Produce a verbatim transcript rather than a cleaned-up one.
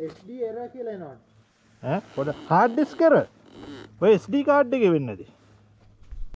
S D error කියලා එනවා. ඈ පොඩ hard disk error. ඔය S D card එකේ වෙන්නේ නැති.